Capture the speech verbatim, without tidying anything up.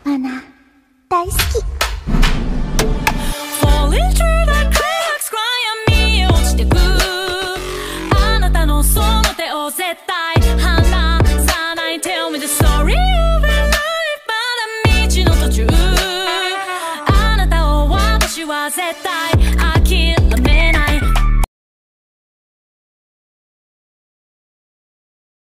マナ大好き。 Falling through the cracks 暗闇へ落ちてく。あなたのその手を絶対離さない。 Tell me the story of your life まだ道の途中。あなたを私は絶対諦め